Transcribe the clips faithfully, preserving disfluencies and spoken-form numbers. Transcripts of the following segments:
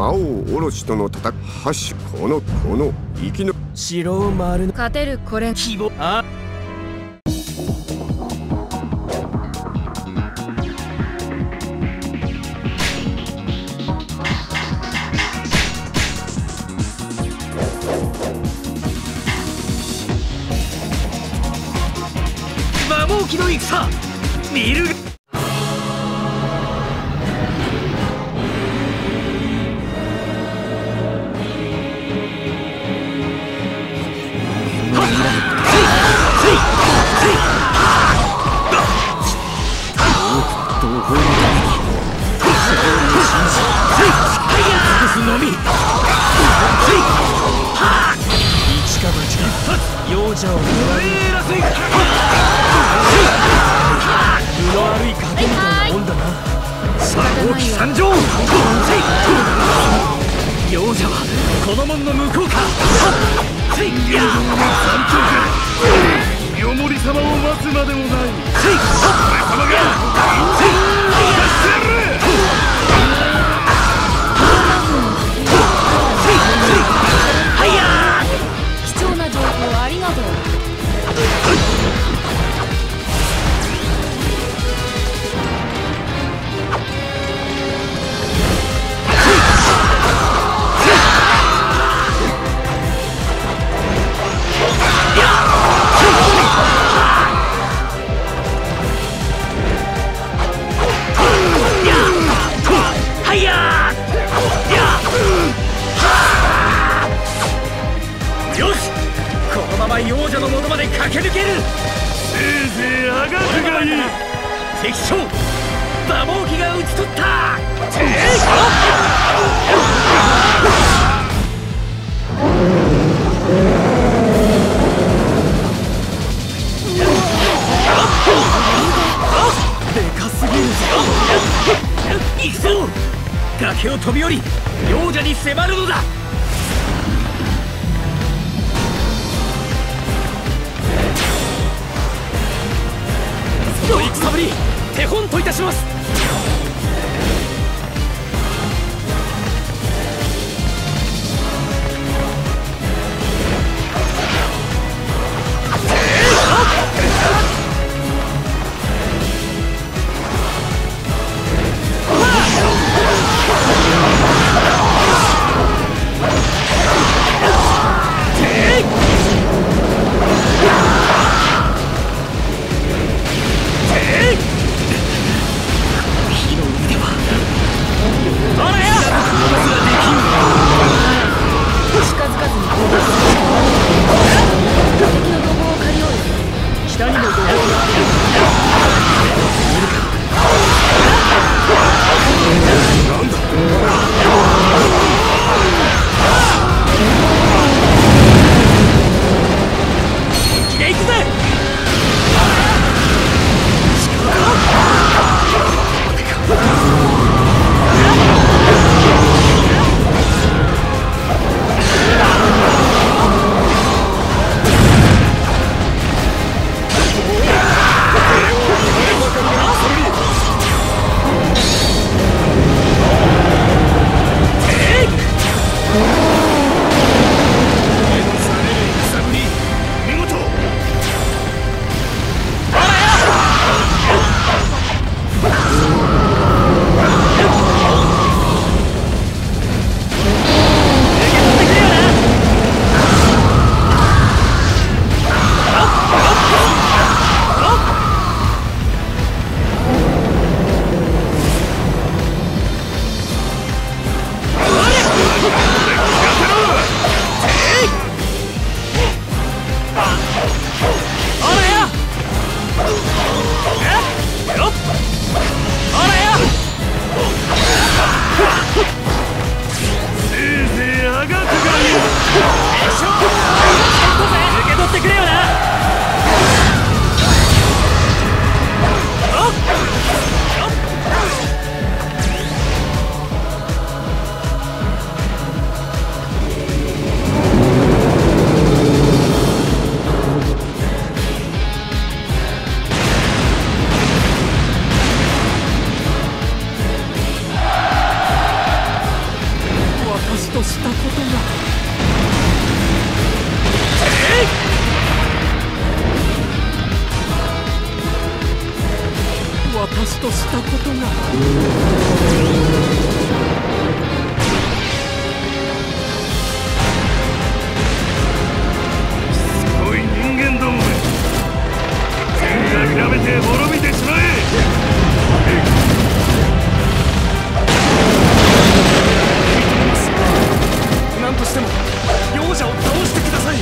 魔王オロチとの戦い、ハッシュこのこの生きの城を丸の勝てるこれ希望。あ魔王機の戦見る。のみ一か八か幼者を狙えらせ分の悪い賭けみたいなもんだな。さあ大き参上。幼者はこの門の向こうか。せいや三丁かよもり様を待つまでもない。せい俺様がせい出してやる。 貴重な情報ありがとう。 幼女の元まで駆け抜ける。せいぜいあがくがいい。敵将馬毛機が討ち取った。でかすぎるぞ。行くぞ。崖を飛び降り幼女に迫るのだ。戦ぶり手本といたします。 としたことが私としたことがすごい人間どもめ、全諦めて滅びてしまえ。何としても容赦を倒してください。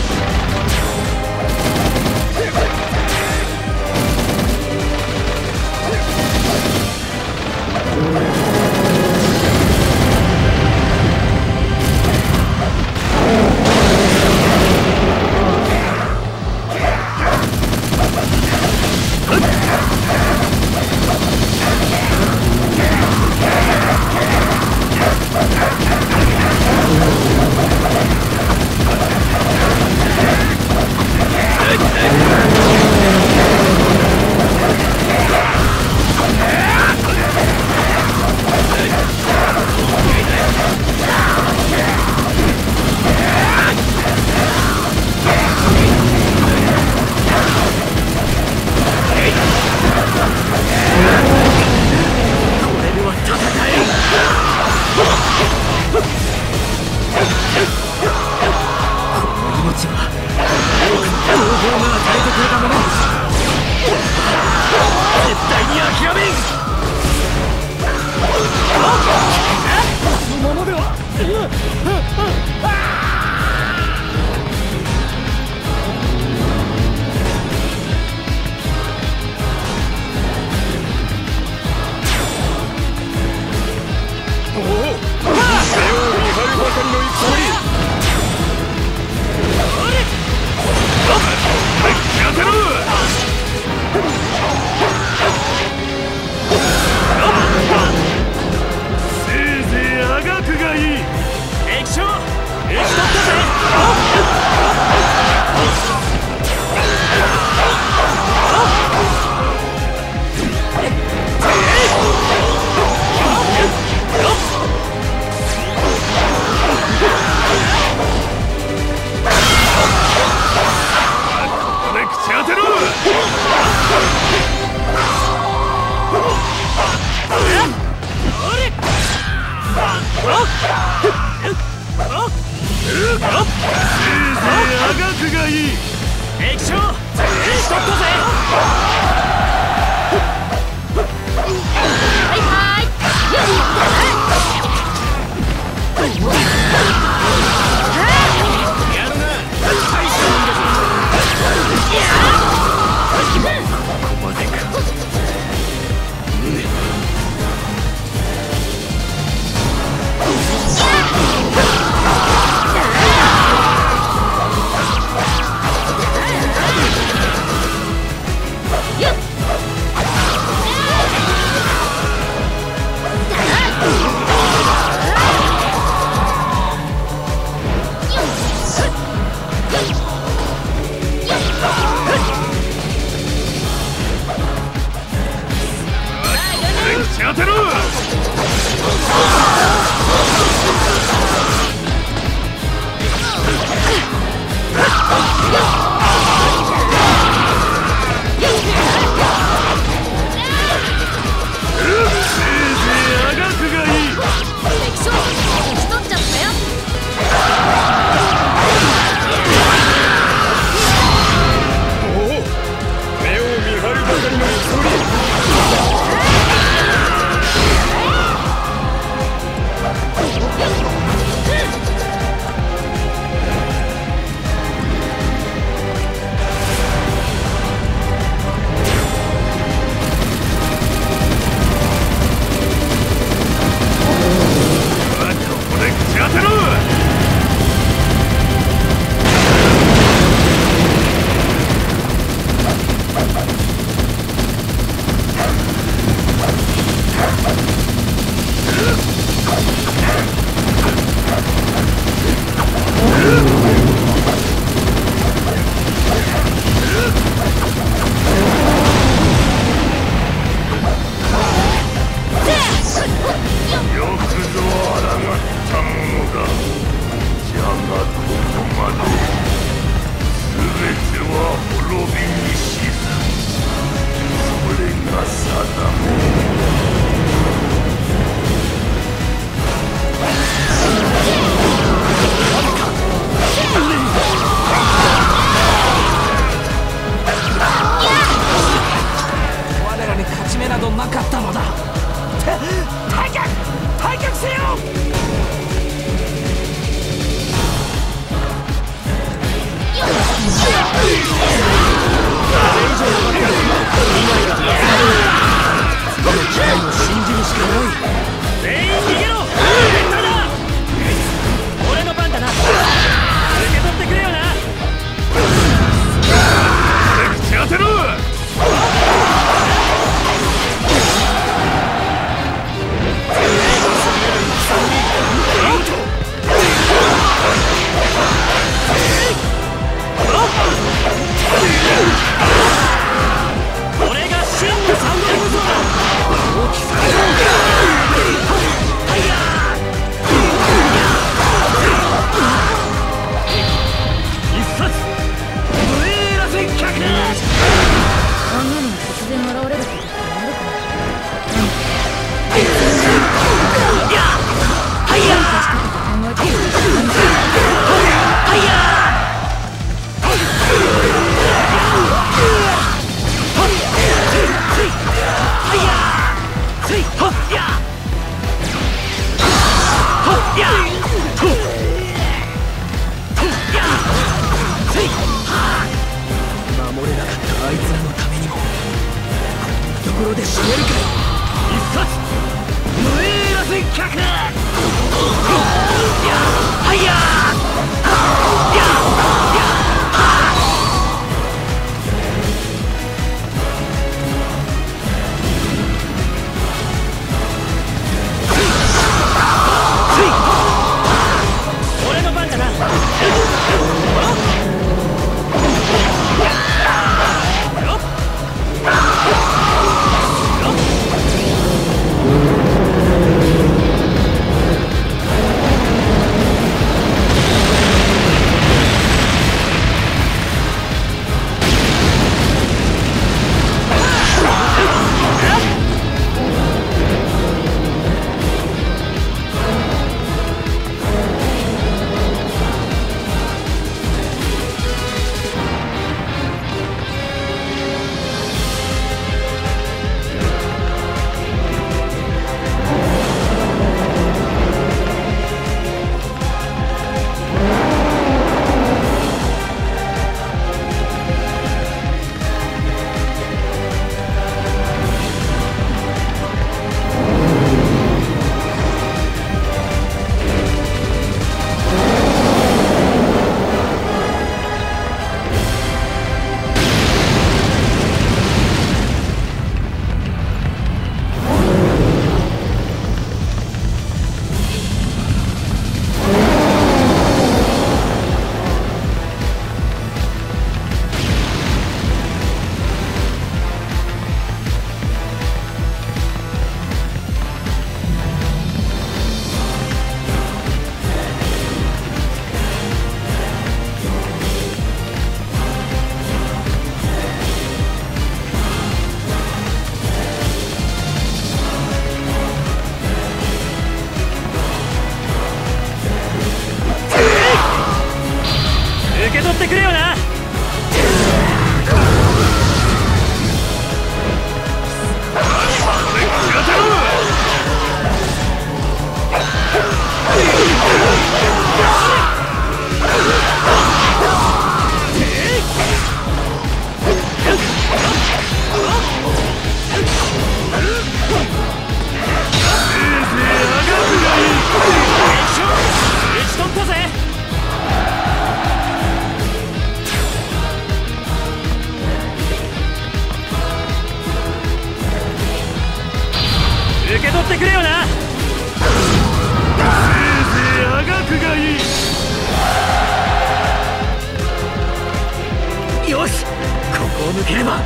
しかない。全員逃げろ。絶対だ。俺の番だな。受け取ってくれよな。口当てろ。これが真のサンド無双だ。大きさ一発無礼な戦客。 あんなの突然現れることってあるかな。いやはいやーはいやー守れなかったあいつらのためにもこんなところで死ねるかよ。一発無礼な戦客。はいや俺の番だな。受け取ってくれよな。打ち取ったぜ。受け取ってくれよな。せいぜいあがくがいい。よし、ここを抜ければ。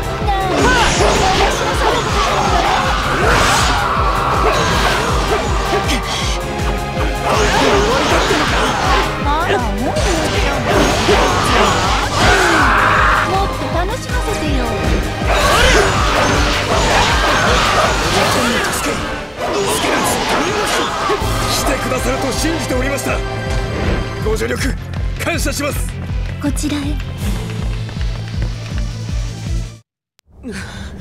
あら、もう終わったの？もっと楽しませてよ。 助け助けなんつしてくださると信じておりました。ご助力感謝します。 こちらへ。